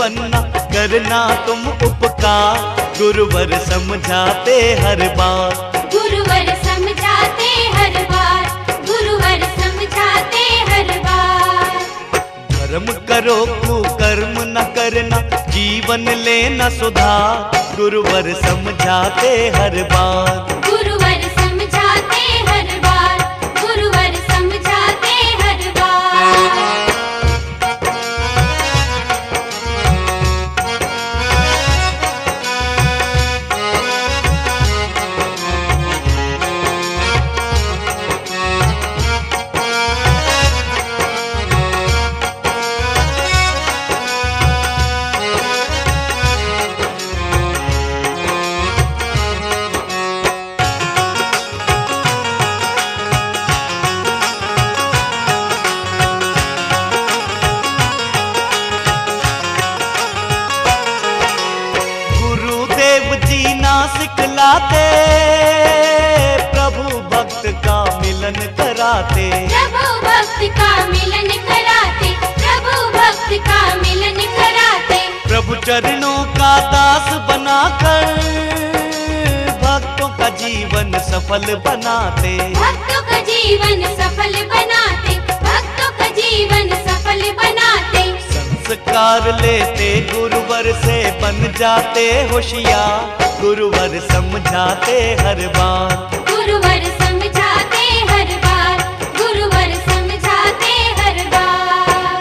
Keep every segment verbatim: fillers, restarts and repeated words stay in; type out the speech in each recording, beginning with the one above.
बनना, करना तुम उपकार। गुरुवर समझाते हर बार, गुरुवर समझाते हर बार, गुरुवर समझाते हर बार। धर्म करो कुकर्म न करना, जीवन लेना सुधार। गुरुवर समझाते हर बार, गुरुवर समझाते हर बार, गुरुवर समझाते हर बार। सिखलाते प्रभु भक्त का मिलन कराते, प्रभु भक्त का मिलन कराते, प्रभु भक्त का मिलन कराते। प्रभु चरणों का दास बनाकर भक्तों का जीवन सफल बनाते, भक्तों का जीवन सफल बनाते, भक्तों का जीवन सफल बनाते। संस्कार लेते गुरुवर से बन जाते होशियार। गुरुवर समझाते हर बार, गुरुवर समझाते हर बार, गुरुवर समझाते हर बार।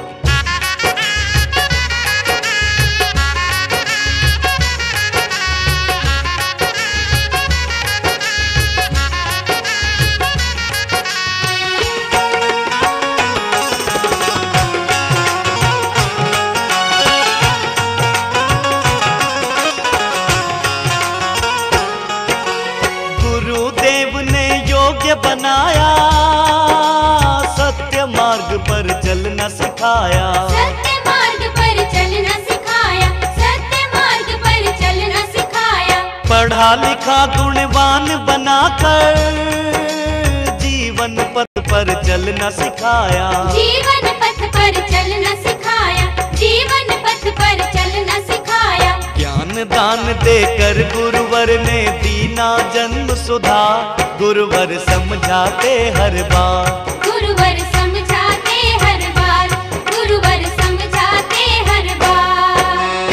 बनाया सत्य मार्ग पर चलना सिखाया, सत्य मार्ग पर चलना सिखाया, सत्य मार्ग पर चलना सिखाया। पढ़ा लिखा गुणवान बनाकर जीवन पथ पर चलना सिखाया, जीवन पथ पर चलना सिखाया, जीवन पथ पर चलना सिखाया। ज्ञान दान देकर गुरुवर ने दीना जन्म सुधा। गुरुवर समझाते हर बार, गुरुवर समझाते हर बार, गुरुवर समझाते हर बार।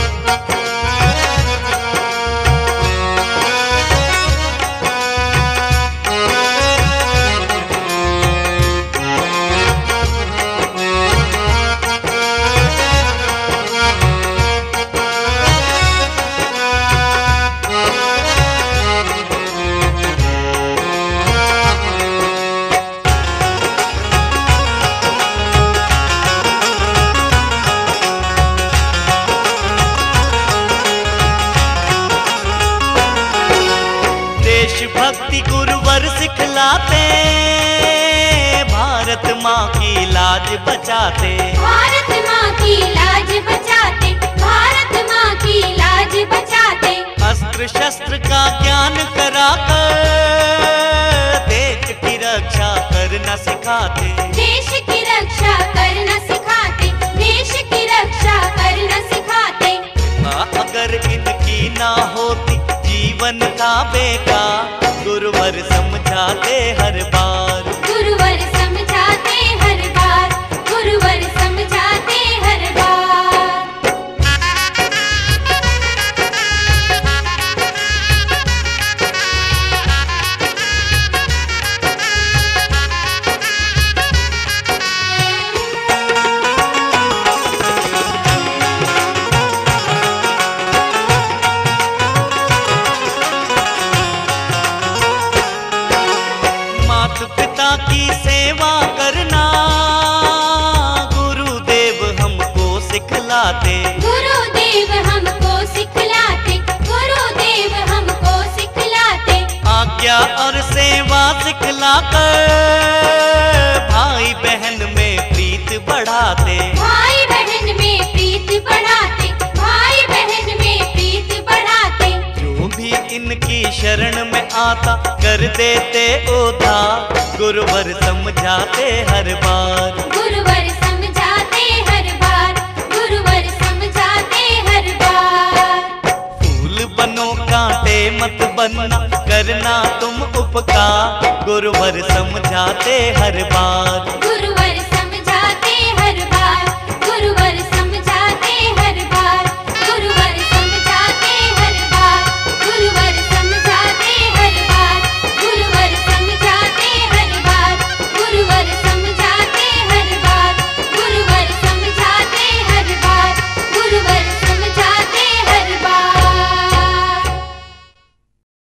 भक्ति गुरुवर सिखलाते, भारत माँ की लाज बचाते, भारत माँ की लाज बचाते, भारत माँ की लाज बचाते। अस्त्र शस्त्र का ज्ञान कराकर देश की रक्षा करना सिखाते, देश की रक्षा करना सिखाते, देश की रक्षा करना सिखाते। अगर इनकी ना होती जीवन का बेकार। गुरुवर समझाते हर बार, गुरुवर समझाते हर बार, गुरुवर समझाते हर बार। की सेवा करना गुरुदेव हमको सिखलाते, गुरुदेव हमको सिखलाते, गुरुदेव हमको सिखलाते। आज्ञा और सेवा सिखलाकर भाई बहन में प्रीत बढ़ाते, भाई बहन में प्रीत बढ़ाते, भाई बहन में प्रीत बढ़ाते। जो भी इनकी शरण में आता कर देते उद्धार। गुरुवर समझाते हर बार, गुरुवर समझाते हर बार, गुरुवर समझाते मत बनना, करना तुम उपकार, गुरुवर समझाते हर बार।